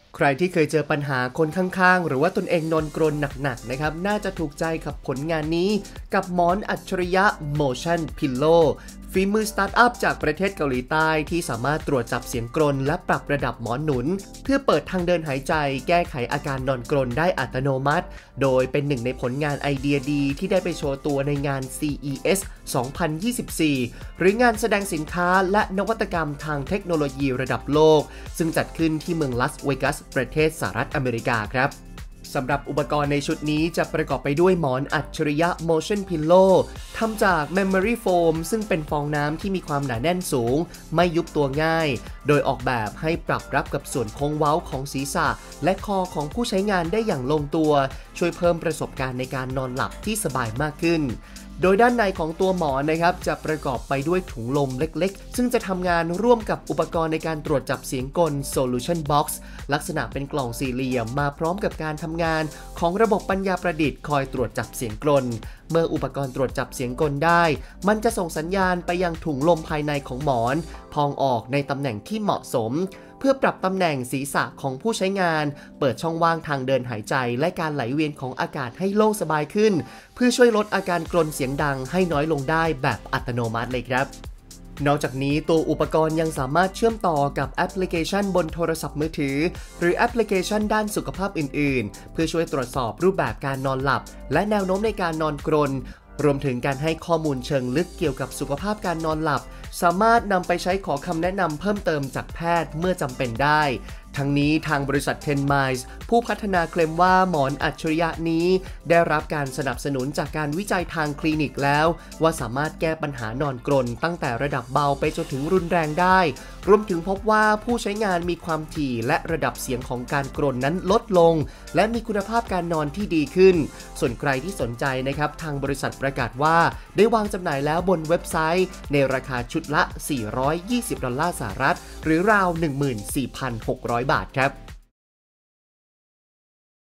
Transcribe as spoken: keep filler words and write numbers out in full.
ใครที่เคยเจอปัญหาคนข้างๆหรือว่าตนเองนอนกรนหนักๆนะครับน่าจะถูกใจกับผลงานนี้กับหมอนอัจฉริยะ Motion Pillow ฝีมือสตาร์ทอัพจากประเทศเกาหลีใต้ที่สามารถตรวจจับเสียงกรนและปรับระดับหมอนหนุนเพื่อเปิดทางเดินหายใจแก้ไขอาการนอนกรนได้อัตโนมัติโดยเป็นหนึ่งในผลงานไอเดียดีที่ได้ไปโชว์ตัวในงาน ซี อี เอส สองพันยี่สิบสี่ หรืองานแสดงสินค้าและนวัตกรรมทางเทคโนโลยีระดับโลกซึ่งจัดขึ้นที่เมืองลาสเวกัสประเทศสหรัฐอเมริกาครับสำหรับอุปกรณ์ในชุดนี้จะประกอบไปด้วยหมอนอัจฉริยะ Motion Pillow ทำจาก Memory Foam ซึ่งเป็นฟองน้ำที่มีความหนาแน่นสูงไม่ยุบตัวง่ายโดยออกแบบให้ปรับรับกับส่วนโค้งเว้าของศีรษะและคอของผู้ใช้งานได้อย่างลงตัวช่วยเพิ่มประสบการณ์ในการนอนหลับที่สบายมากขึ้นโดยด้านในของตัวหมอนนะครับจะประกอบไปด้วยถุงลมเล็กๆซึ่งจะทำงานร่วมกับอุปกรณ์ในการตรวจจับเสียงกล Solution Box ลักษณะเป็นกล่องสี่เหลี่ยมมาพร้อมกับการทำงานของระบบปัญญาประดิษฐ์คอยตรวจจับเสียงกลนเมื่ออุปกรณ์ตรวจจับเสียงกลได้มันจะส่งสัญญาณไปยังถุงลมภายในของหมอนพองออกในตำแหน่งที่เหมาะสมเพื่อปรับตำแหน่งศีรษะของผู้ใช้งานเปิดช่องว่างทางเดินหายใจและการไหลเวียนของอากาศให้โล่งสบายขึ้นเพื่อช่วยลดอาการกรนเสียงดังให้น้อยลงได้แบบอัตโนมัติเลยครับนอกจากนี้ตัวอุปกรณ์ยังสามารถเชื่อมต่อกับแอปพลิเคชันบนโทรศัพท์มือถือหรือแอปพลิเคชันด้านสุขภาพอื่นๆเพื่อช่วยตรวจสอบรูปแบบการนอนหลับและแนวโน้มในการนอนกรนรวมถึงการให้ข้อมูลเชิงลึกเกี่ยวกับสุขภาพการนอนหลับสามารถนำไปใช้ขอคำแนะนำเพิ่มเติมจากแพทย์เมื่อจำเป็นได้ทั้งนี้ทางบริษัท เท็น Miles ผู้พัฒนาเคลมว่าหมอนอัจฉริยะนี้ได้รับการสนับสนุนจากการวิจัยทางคลินิกแล้วว่าสามารถแก้ปัญหานอนกรนตั้งแต่ระดับเบาไปจนถึงรุนแรงได้รวมถึงพบว่าผู้ใช้งานมีความถี่และระดับเสียงของการกรนนั้นลดลงและมีคุณภาพการนอนที่ดีขึ้นส่วนใครที่สนใจนะครับทางบริษัทประกาศว่าได้วางจำหน่ายแล้วบนเว็บไซต์ในราคาชุดละสี่ร้อยยี่สิบดอลลาร์สหรัฐหรือราว หนึ่งหมื่นสี่พันหกร้อย บาทครับ